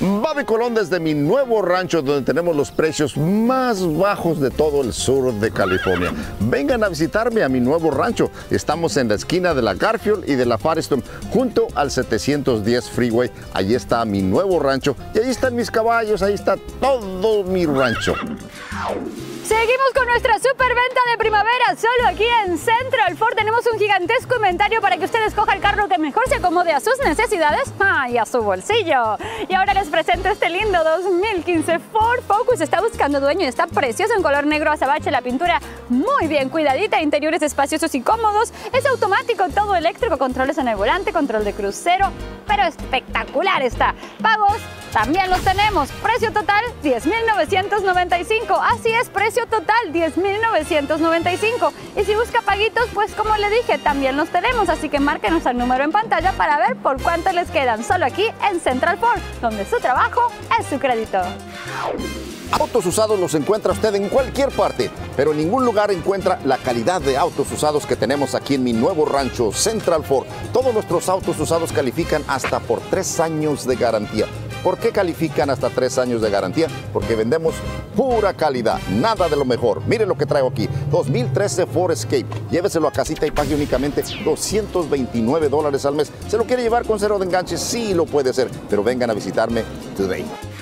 Bobby Colón desde mi nuevo rancho donde tenemos los precios más bajos de todo el sur de California. Vengan a visitarme a mi nuevo rancho. Estamos en la esquina de la Garfield y de la Firestone, junto al 710 Freeway. Allí está mi nuevo rancho y ahí están mis caballos, ahí está todo mi rancho. Seguimos con nuestra superventa de primavera, solo aquí en Central Ford. Tenemos un gigantesco inventario para que usted escoja el carro que mejor se acomode a sus necesidades y a su bolsillo. Y ahora les presento este lindo 2015 Ford Focus. Está buscando dueño y está precioso en color negro azabache. La pintura muy bien cuidadita, interiores espaciosos y cómodos. Es automático, todo eléctrico, controles en el volante, control de crucero, pero espectacular está. Pagos también los tenemos. Precio total, $10,995. Así es, precio total, $10,995. Y si busca paguitos, pues como le dije, también los tenemos. Así que márquenos el número en pantalla para ver por cuánto les quedan. Solo aquí en Central Ford, donde su trabajo es su crédito. Autos usados los encuentra usted en cualquier parte, pero en ningún lugar encuentra la calidad de autos usados que tenemos aquí en mi nuevo rancho, Central Ford. Todos nuestros autos usados califican hasta por 3 años de garantía. ¿Por qué califican hasta 3 años de garantía? Porque vendemos pura calidad, nada de lo mejor. Mire lo que traigo aquí, 2013 Ford Escape. Lléveselo a casita y pague únicamente $229 al mes. ¿Se lo quiere llevar con cero de enganche? Sí lo puede hacer, pero vengan a visitarme today.